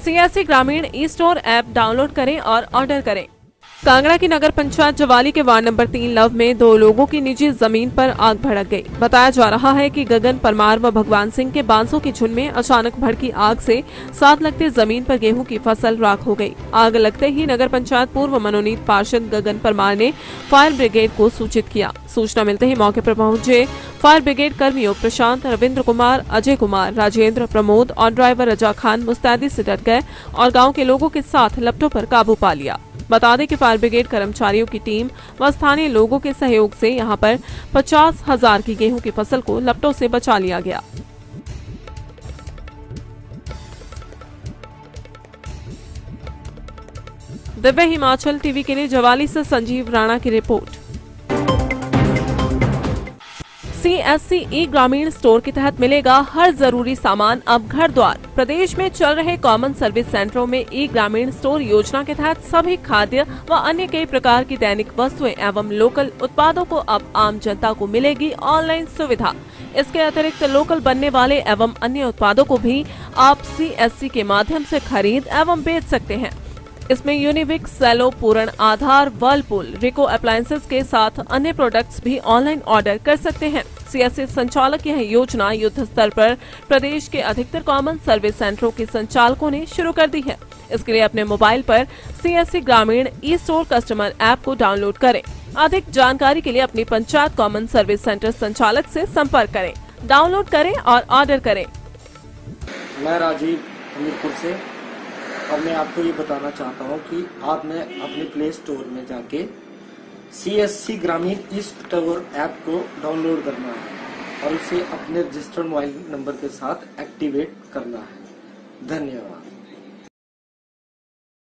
CSC Grameen e store app download करें और order करें। कांगड़ा की नगर पंचायत जवाली के वार्ड नंबर 3 लव में 2 लोगों की निजी जमीन पर आग भड़क गई। बताया जा रहा है कि गगन परमार व भगवान सिंह के बांसों की झुंड में अचानक भड़की आग से साथ लगते जमीन पर गेहूं की फसल राख हो गई। आग लगते ही नगर पंचायत पूर्व मनोनीत पार्षद गगन परमार ने फायर ब्रिगेड को सूचित किया। सूचना मिलते ही मौके पर पहुंचे फायर ब्रिगेड कर्मियों प्रशांत, रविंद्र कुमार, अजय कुमार, राजेंद्र, प्रमोद और ड्राइवर रजा खान मुस्तैदी से डट गए और गाँव के लोगों के साथ लपटों पर काबू पा लिया। बता दें कि फायर ब्रिगेड कर्मचारियों की टीम व स्थानीय लोगों के सहयोग से यहां पर 50,000 की गेहूं की फसल को लपटों से बचा लिया गया। दिव्य हिमाचल टीवी के लिए जवाली से संजीव राणा की रिपोर्ट। सीएससी ई ग्रामीण स्टोर के तहत मिलेगा हर जरूरी सामान अब घर द्वार। प्रदेश में चल रहे कॉमन सर्विस सेंटरों में ई ग्रामीण स्टोर योजना के तहत सभी खाद्य व अन्य कई प्रकार की दैनिक वस्तुएं एवं लोकल उत्पादों को अब आम जनता को मिलेगी ऑनलाइन सुविधा। इसके अतिरिक्त लोकल बनने वाले एवं अन्य उत्पादों को भी आप सीएससी के माध्यम से खरीद एवं बेच सकते हैं। इसमें यूनिविक, सेलो, पूर्ण, आधार, वर्लपूल, रिको अप्लायंसेस के साथ अन्य प्रोडक्ट्स भी ऑनलाइन ऑर्डर कर सकते हैं। सीएससी संचालक यह योजना युद्ध स्तर पर प्रदेश के अधिकतर कॉमन सर्विस सेंटरों के संचालकों ने शुरू कर दी है। इसके लिए अपने मोबाइल पर CSC Grameen e store customer app को डाउनलोड करें। अधिक जानकारी के लिए अपनी पंचायत कॉमन सर्विस सेंटर संचालक से संपर्क करें। डाउनलोड करें और ऑर्डर करें। मैं राजीव हमीरपुर से, और मैं आपको ये बताना चाहता हूँ कि आपने अपने प्ले स्टोर में जाके CSC Grameen e store app को डाउनलोड करना है और उसे अपने रजिस्टर्ड मोबाइल नंबर के साथ एक्टिवेट करना है। धन्यवाद।